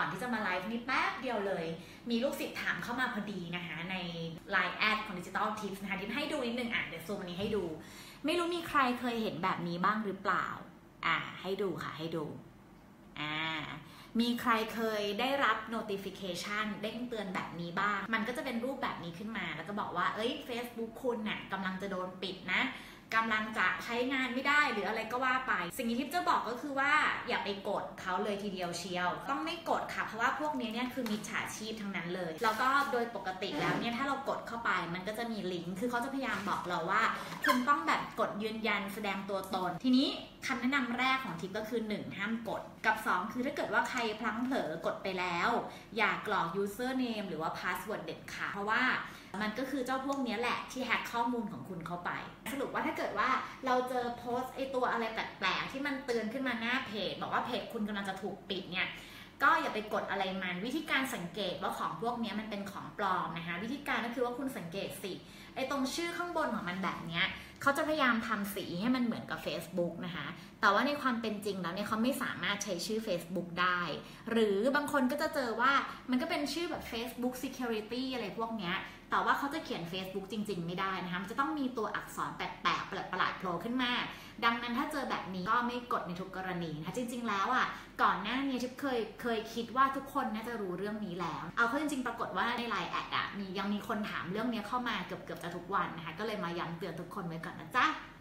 อนที่จะมาไลฟ์นี่แป๊บเดียวเลยมีลูกศิษย์ถามเข้ามาพอดีนะคะใน Line แอดของ Digital Tips นะคะที่ให้ดูนิดนึงเดี๋ยวซูมอันนี้ให้ดูไม่รู้มีใครเคยเห็นแบบนี้บ้างหรือเปล่าให้ดูค่ะให้ดูมีใครเคยได้รับ notification เด้งเตือนแบบนี้บ้างมันก็จะเป็นรูปแบบนี้ขึ้นมาแล้วก็บอกว่าFacebook คุณน่ะกำลังจะโดนปิดนะกำลังจะใช้งานไม่ได้หรืออะไรก็ว่าไปสิ่งที่ทิพย์จะบอกก็คือว่าอย่าไปกดเขาเลยทีเดียวเชียวต้องไม่กดค่ะเพราะว่าพวกนี้เนี่ยคือมิจฉาชีพทั้งนั้นเลยแล้วก็โดยปกติแล้วเนี่ยถ้าเรากดเข้าไปมันก็จะมีลิงก์คือเขาจะพยายามบอกเราว่าคุณต้องแบบกดยืนยันแสดงตัวตนทีนี้คำแนะนำแรกของทิพย์ก็คือ1ห้ามกดกับ2คือถ้าเกิดว่าใครพลั้งเผลอกดไปแล้วอย่ากรอก username หรือว่า password เด็ดขาดเพราะว่ามันก็คือเจ้าพวกนี้แหละที่แฮกข้อมูลของคุณเข้าไปสรุปว่าถ้าเกิดว่าเราเจอโพสต์ตัวอะไรแปลกๆที่มันเตือนขึ้นมาหน้าเพจบอกว่าเพจคุณกำลังจะถูกปิดเนี่ยก็อย่าไปกดอะไรมันวิธีการสังเกตว่าของพวกนี้มันเป็นของปลอมนะคะวิธีการก็คือว่าคุณสังเกตสิตรงชื่อข้างบนของมันแบบนี้เขาจะพยายามทำสีให้มันเหมือนกับ Facebook นะคะแต่ว่าในความเป็นจริงแล้วเนี่ยเขาไม่สามารถใช้ชื่อ Facebook ได้หรือบางคนก็จะเจอว่ามันก็เป็นชื่อแบบ Facebook Security อะไรพวกเนี้ยแต่ว่าเขาจะเขียน Facebook จริงๆไม่ได้นะคะมันจะต้องมีตัวอักษรแปลกๆประหลาดๆโผล่ขึ้นมาดังนั้นถ้าเจอแบบนี้ก็ไม่กดในทุกกรณีนะคะจริงๆแล้วก่อนหน้านี้ทิพย์เคยคิดว่าทุกคนน่าจะรู้เรื่องนี้แล้วเอาเข้าจริงๆปรากฏว่าใน Line แอดยังมีคนถามเรื่องนี้เข้ามาเกือบจะทุกวันนะคะก็เลยมาย้ำเตือนทุกคนไว้ก่อนนะจ๊ะ